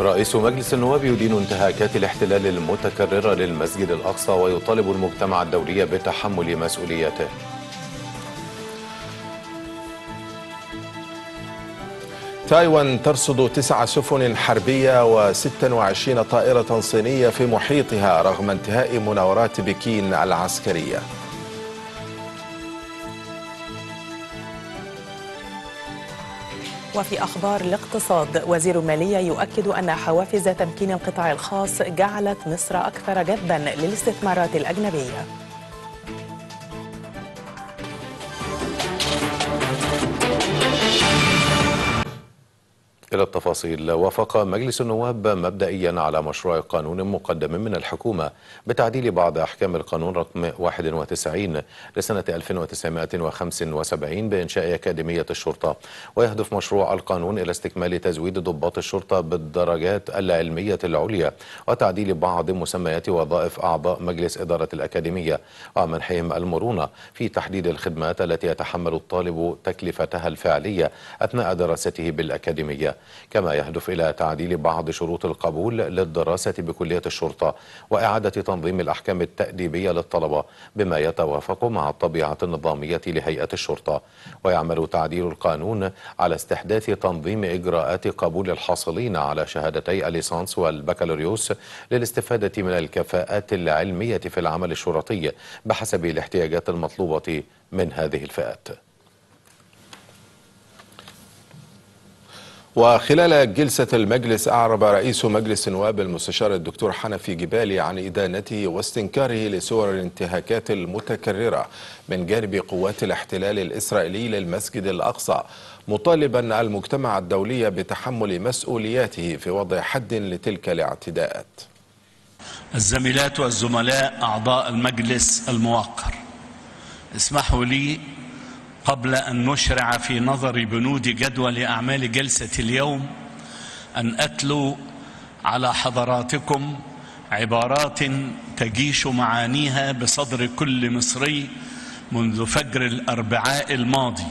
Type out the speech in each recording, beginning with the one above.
رئيس مجلس النواب يدين انتهاكات الاحتلال المتكررة للمسجد الأقصى ويطالب المجتمع الدولي بتحمل مسؤولياته. تايوان ترصد 9 سفن حربية و26 طائرة صينية في محيطها رغم انتهاء مناورات بكين العسكرية. وفي أخبار الاقتصاد، وزير المالية يؤكد أن حوافز تمكين القطاع الخاص جعلت مصر أكثر جذبا للاستثمارات الأجنبية. إلى التفاصيل. وافق مجلس النواب مبدئيا على مشروع قانون مقدم من الحكومة بتعديل بعض أحكام القانون رقم 91 لسنة 1975 بإنشاء أكاديمية الشرطة. ويهدف مشروع القانون إلى استكمال تزويد ضباط الشرطة بالدرجات العلمية العليا وتعديل بعض مسميات وظائف أعضاء مجلس إدارة الأكاديمية ومنحهم المرونة في تحديد الخدمات التي يتحمل الطالب تكلفتها الفعلية أثناء دراسته بالأكاديمية. كما يهدف إلى تعديل بعض شروط القبول للدراسة بكلية الشرطة وإعادة تنظيم الأحكام التأديبية للطلبة بما يتوافق مع الطبيعة النظامية لهيئة الشرطة. ويعمل تعديل القانون على استحداث تنظيم إجراءات قبول الحاصلين على شهادتي الليسانس والبكالوريوس للاستفادة من الكفاءات العلمية في العمل الشرطي بحسب الاحتياجات المطلوبة من هذه الفئات. وخلال جلسة المجلس أعرب رئيس مجلس النواب المستشار الدكتور حنفي جبالي عن إدانته واستنكاره لصور الانتهاكات المتكررة من جانب قوات الاحتلال الإسرائيلي للمسجد الأقصى، مطالبا المجتمع الدولي بتحمل مسؤولياته في وضع حد لتلك الاعتداءات. الزميلات والزملاء أعضاء المجلس الموقر، اسمحوا لي قبل أن نشرع في نظر بنود جدول أعمال جلسة اليوم أن أتلو على حضراتكم عبارات تجيش معانيها بصدر كل مصري منذ فجر الأربعاء الماضي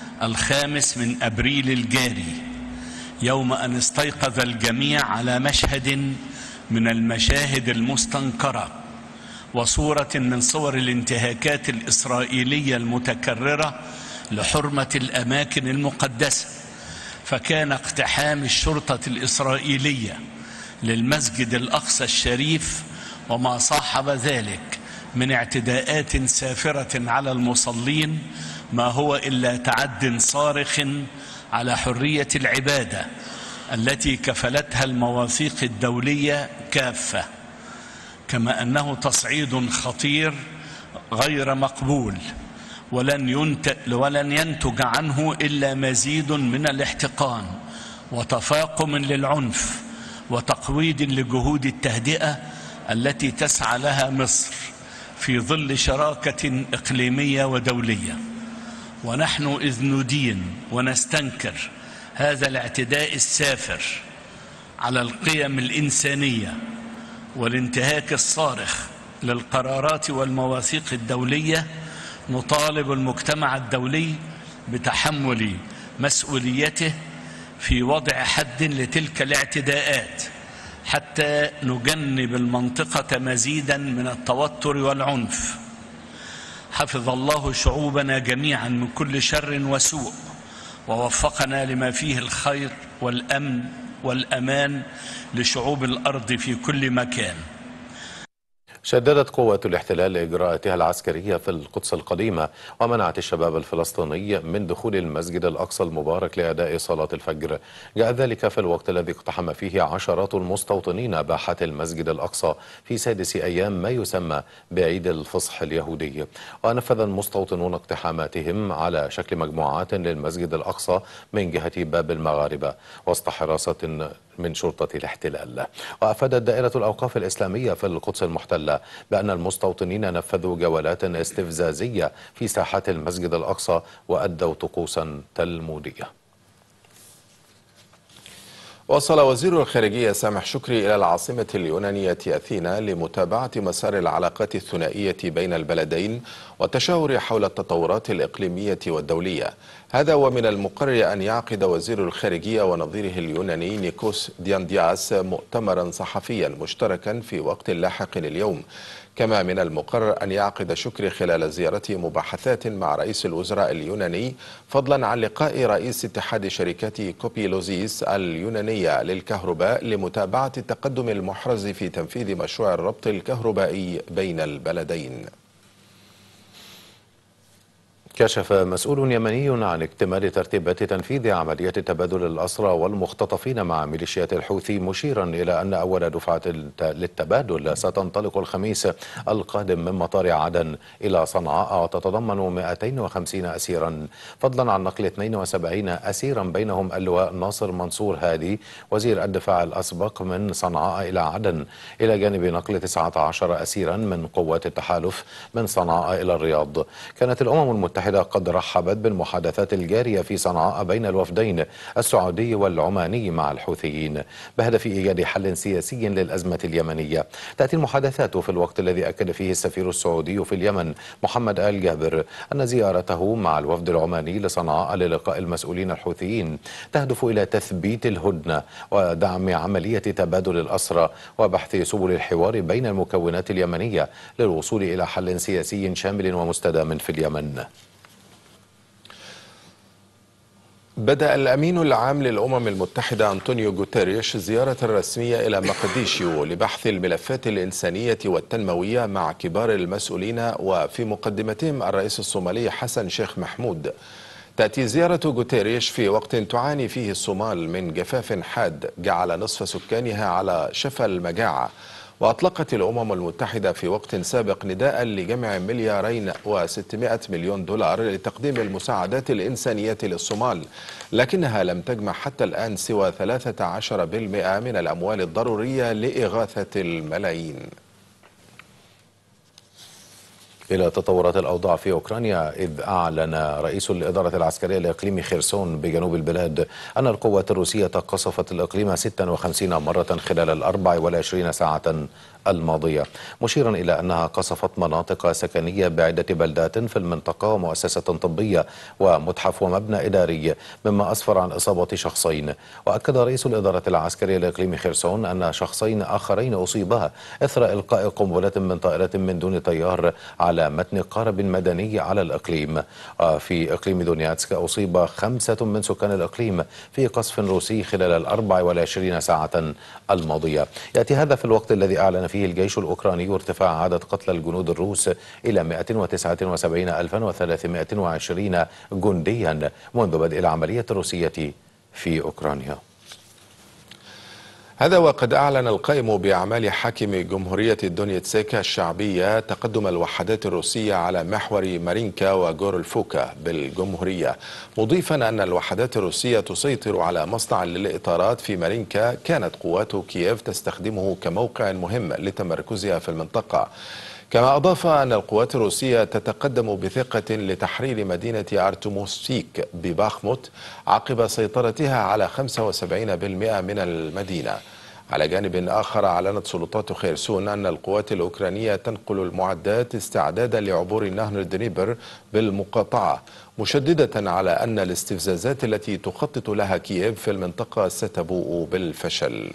5 من أبريل الجاري، يوم أن استيقظ الجميع على مشهد من المشاهد المستنكرة وصورة من صور الانتهاكات الإسرائيلية المتكررة لحرمة الأماكن المقدسة. فكان اقتحام الشرطة الإسرائيلية للمسجد الأقصى الشريف وما صاحب ذلك من اعتداءات سافرة على المصلين ما هو إلا تعد صارخ على حرية العبادة التي كفلتها المواثيق الدولية كافة، كما أنه تصعيد خطير غير مقبول ولن ينتج عنه إلا مزيد من الاحتقان وتفاقم للعنف وتقويض لجهود التهدئة التي تسعى لها مصر في ظل شراكة إقليمية ودولية. ونحن إذ ندين ونستنكر هذا الاعتداء السافر على القيم الإنسانية والانتهاك الصارخ للقرارات والمواثيق الدولية، نطالب المجتمع الدولي بتحمل مسؤوليته في وضع حد لتلك الاعتداءات حتى نجنب المنطقة مزيدا من التوتر والعنف. حفظ الله شعوبنا جميعا من كل شر وسوء ووفقنا لما فيه الخير والأمن والأمان لشعوب الأرض في كل مكان. شددت قوات الاحتلال إجراءاتها العسكرية في القدس القديمة ومنعت الشباب الفلسطيني من دخول المسجد الأقصى المبارك لأداء صلاة الفجر. جاء ذلك في الوقت الذي اقتحم فيه عشرات المستوطنين باحة المسجد الأقصى في 6 أيام ما يسمى بعيد الفصح اليهودي. ونفذ المستوطنون اقتحاماتهم على شكل مجموعات للمسجد الأقصى من جهة باب المغاربة وسط حراسة من شرطة الاحتلال. وأفادت دائرة الأوقاف الإسلامية في القدس المحتلة بأن المستوطنين نفذوا جولات استفزازية في ساحات المسجد الأقصى وأدوا طقوسا تلمودية. وصل وزير الخارجية سامح شكري إلى العاصمة اليونانية أثينا لمتابعة مسار العلاقات الثنائية بين البلدين والتشاور حول التطورات الإقليمية والدولية. هذا ومن المقرر أن يعقد وزير الخارجية ونظيره اليوناني نيكوس دياندياس مؤتمرا صحفيا مشتركا في وقت لاحق اليوم. كما من المقرر أن يعقد شكري خلال زيارته مباحثات مع رئيس الوزراء اليوناني، فضلا عن لقاء رئيس اتحاد شركة كوبيلوزيس اليونانية للكهرباء لمتابعة التقدم المحرز في تنفيذ مشروع الربط الكهربائي بين البلدين. كشف مسؤول يمني عن اكتمال ترتيبات تنفيذ عملية تبادل الأسرى والمختطفين مع ميليشيات الحوثي، مشيرا إلى أن أول دفعة للتبادل ستنطلق الخميس القادم من مطار عدن إلى صنعاء، وتتضمن 250 أسيرا، فضلا عن نقل 72 أسيرا بينهم اللواء ناصر منصور هادي وزير الدفاع الأسبق من صنعاء إلى عدن، إلى جانب نقل 19 أسيرا من قوات التحالف من صنعاء إلى الرياض. كانت الأمم المتحدة قد رحبت بالمحادثات الجارية في صنعاء بين الوفدين السعودي والعماني مع الحوثيين بهدف إيجاد حل سياسي للأزمة اليمنية. تأتي المحادثات في الوقت الذي أكد فيه السفير السعودي في اليمن محمد آل جابر أن زيارته مع الوفد العماني لصنعاء للقاء المسؤولين الحوثيين تهدف إلى تثبيت الهدنة ودعم عملية تبادل الأسرى وبحث سبل الحوار بين المكونات اليمنية للوصول إلى حل سياسي شامل ومستدام في اليمن. بدأ الأمين العام للأمم المتحدة أنطونيو غوتيريش زيارة رسمية إلى مقديشيو لبحث الملفات الإنسانية والتنموية مع كبار المسؤولين، وفي مقدمتهم الرئيس الصومالي حسن شيخ محمود. تأتي زيارة غوتيريش في وقت تعاني فيه الصومال من جفاف حاد جعل نصف سكانها على شفا المجاعة، وأطلقت الأمم المتحدة في وقت سابق نداء لجمع $2,600,000,000 لتقديم المساعدات الإنسانية للصومال، لكنها لم تجمع حتى الآن سوى 13% من الأموال الضرورية لإغاثة الملايين. إلى تطورات الأوضاع في أوكرانيا، إذ أعلن رئيس الإدارة العسكرية لإقليم خيرسون بجنوب البلاد أن القوات الروسية قصفت الإقليم 56 مرة خلال 24 ساعة الماضية، مشيرا إلى أنها قصفت مناطق سكنية بعدة بلدات في المنطقة ومؤسسة طبية ومتحف ومبنى إداري، مما أسفر عن إصابة شخصين. وأكد رئيس الإدارة العسكرية لإقليم خيرسون أن شخصين آخرين أصيبا إثر إلقاء قنبلة من طائرة من دون طيار على متن قارب مدني على الإقليم. في إقليم دونياتسك أصيب 5 من سكان الإقليم في قصف روسي خلال 24 ساعة الماضية. يأتي هذا في الوقت الذي أعلن فيه الجيش الأوكراني ارتفاع عدد قتلى الجنود الروس إلى 179,320 جنديا منذ بدء العملية الروسية في أوكرانيا. هذا وقد أعلن القائم بأعمال حاكم جمهورية دونيتسك الشعبية تقدم الوحدات الروسية على محور مارينكا وغورلفوكا بالجمهورية، مضيفا أن الوحدات الروسية تسيطر على مصنع للإطارات في مارينكا كانت قوات كييف تستخدمه كموقع مهم لتمركزها في المنطقة. كما أضاف أن القوات الروسية تتقدم بثقة لتحرير مدينة أرتموسفيك بباخموت عقب سيطرتها على 75% من المدينة. على جانب آخر، أعلنت سلطات خيرسون أن القوات الأوكرانية تنقل المعدات استعدادا لعبور نهر الدنيبر بالمقاطعة، مشددة على أن الاستفزازات التي تخطط لها كييف في المنطقة ستبوء بالفشل.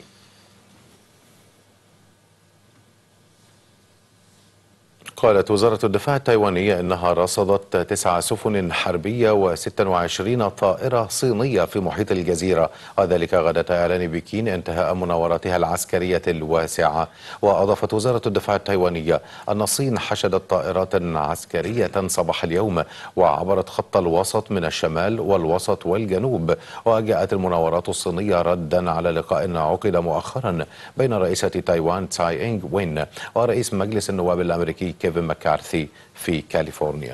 قالت وزارة الدفاع التايوانية إنها رصدت 9 سفن حربية و26 طائرة صينية في محيط الجزيرة، وذلك غداة إعلان بكين انتهاء مناوراتها العسكرية الواسعة. وأضافت وزارة الدفاع التايوانية أن الصين حشدت طائرات عسكرية صباح اليوم وعبرت خط الوسط من الشمال والوسط والجنوب. وجاءت المناورات الصينية ردا على لقاء عقد مؤخرا بين رئيسة تايوان تساي إنغ وين ورئيس مجلس النواب الأمريكي كيفن مكارثي في كاليفورنيا.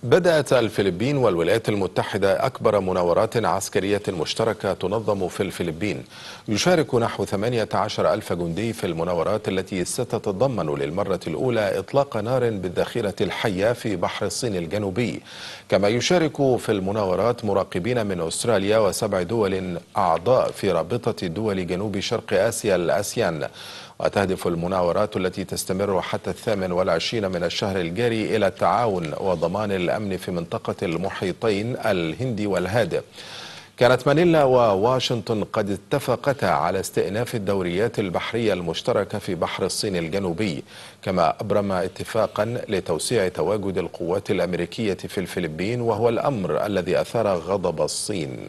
بدأت الفلبين والولايات المتحدة أكبر مناورات عسكرية مشتركة تنظم في الفلبين. يشارك نحو 18 ألف جندي في المناورات التي ستتضمن للمرة الأولى إطلاق نار بالذخيرة الحية في بحر الصين الجنوبي. كما يشارك في المناورات مراقبين من أستراليا و7 دول أعضاء في رابطة دول جنوب شرق آسيا الآسيان. وتهدف المناورات التي تستمر حتى 28 من الشهر الجاري إلى التعاون وضمان الأمن في منطقة المحيطين الهندي والهادئ. كانت مانيلا وواشنطن قد اتفقتا على استئناف الدوريات البحرية المشتركة في بحر الصين الجنوبي، كما أبرم اتفاقا لتوسيع تواجد القوات الأمريكية في الفلبين، وهو الأمر الذي أثار غضب الصين.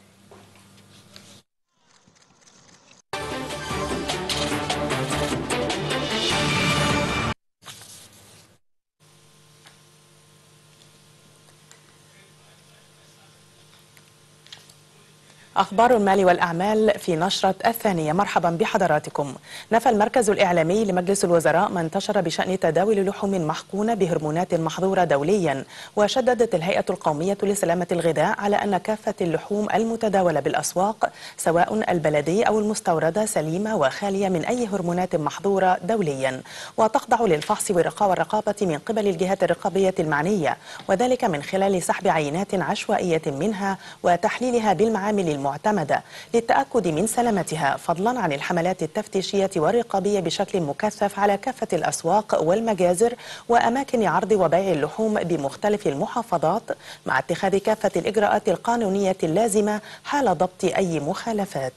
أخبار المال والأعمال في نشرة الثانية. مرحبا بحضراتكم. نفى المركز الإعلامي لمجلس الوزراء ما انتشر بشأن تداول لحوم محقونة بهرمونات محظورة دوليا. وشددت الهيئة القومية لسلامة الغذاء على أن كافة اللحوم المتداولة بالأسواق سواء البلدي أو المستوردة سليمة وخالية من أي هرمونات محظورة دوليا، وتخضع للفحص والرقابة من قبل الجهات الرقابية المعنية، وذلك من خلال سحب عينات عشوائية منها وتحليلها بالمعامل المعتمدة للتأكد من سلامتها، فضلا عن الحملات التفتيشية والرقابية بشكل مكثف على كافة الأسواق والمجازر وأماكن عرض وبيع اللحوم بمختلف المحافظات، مع اتخاذ كافة الإجراءات القانونية اللازمة حال ضبط أي مخالفات.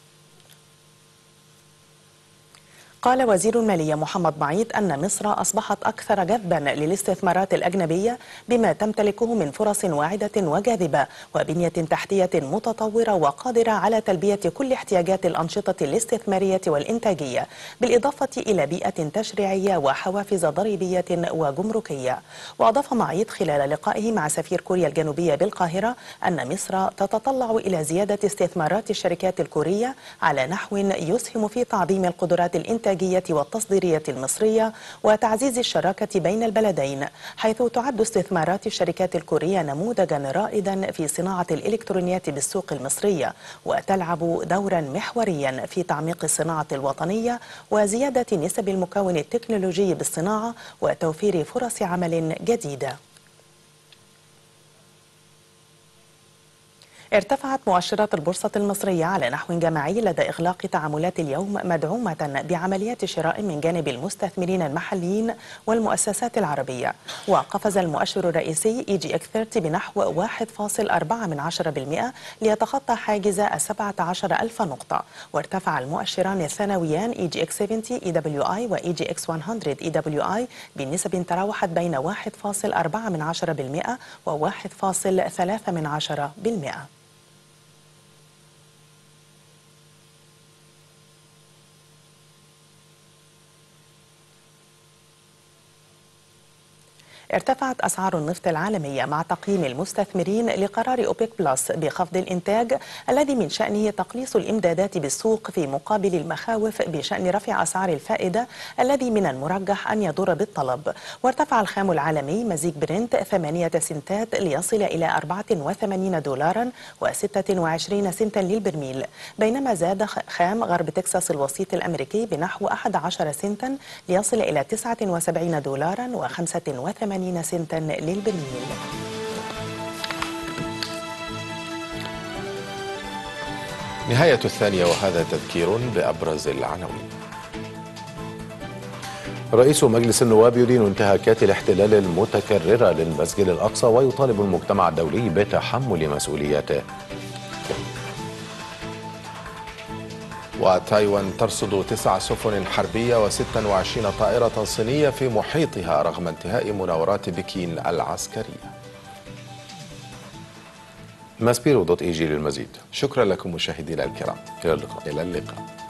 قال وزير المالية محمد معيط أن مصر أصبحت أكثر جذبا للاستثمارات الأجنبية بما تمتلكه من فرص واعدة وجاذبة وبنية تحتية متطورة وقادرة على تلبية كل احتياجات الأنشطة الاستثمارية والإنتاجية، بالإضافة إلى بيئة تشريعية وحوافز ضريبية وجمركية. وأضاف معيط خلال لقائه مع سفير كوريا الجنوبية بالقاهرة أن مصر تتطلع إلى زيادة استثمارات الشركات الكورية على نحو يسهم في تعظيم القدرات الإنتاجية والتصديرية المصرية وتعزيز الشراكة بين البلدين، حيث تعد استثمارات الشركات الكورية نموذجا رائدا في صناعة الإلكترونيات بالسوق المصرية، وتلعب دورا محوريا في تعميق الصناعة الوطنية وزيادة نسب المكون التكنولوجي بالصناعة وتوفير فرص عمل جديدة. ارتفعت مؤشرات البورصة المصرية على نحو جماعي لدى إغلاق تعاملات اليوم، مدعومة بعمليات شراء من جانب المستثمرين المحليين والمؤسسات العربية. وقفز المؤشر الرئيسي EGX 30 بنحو 1.4% ليتخطى حاجز 17,000 نقطة، وارتفع المؤشران الثانويان EGX 70 EWI و EGX 100 EWI بنسب تراوحت بين 1.4% و 1.3%. ارتفعت أسعار النفط العالمية مع تقييم المستثمرين لقرار أوبك بلس بخفض الإنتاج الذي من شأنه تقليص الإمدادات بالسوق في مقابل المخاوف بشأن رفع أسعار الفائدة الذي من المرجح أن يضر بالطلب. وارتفع الخام العالمي مزيج برنت 8 سنتات ليصل إلى $84 و26 سنتا للبرميل، بينما زاد خام غرب تكساس الوسيط الأمريكي بنحو 11 سنتا ليصل إلى $79 و85 سنتا للبرميل. نهاية الثانية، وهذا تذكير بأبرز العناوين. رئيس مجلس النواب يدين انتهاكات الاحتلال المتكررة للمسجد الأقصى ويطالب المجتمع الدولي بتحمل مسؤولياته. وتايوان ترصد 9 سفن حربية و26 طائرة صينية في محيطها رغم انتهاء مناورات بكين العسكرية. ماسبيرو.eg للمزيد. شكرا لكم مشاهدينا الكرام، إلى اللقاء. إلى اللقاء.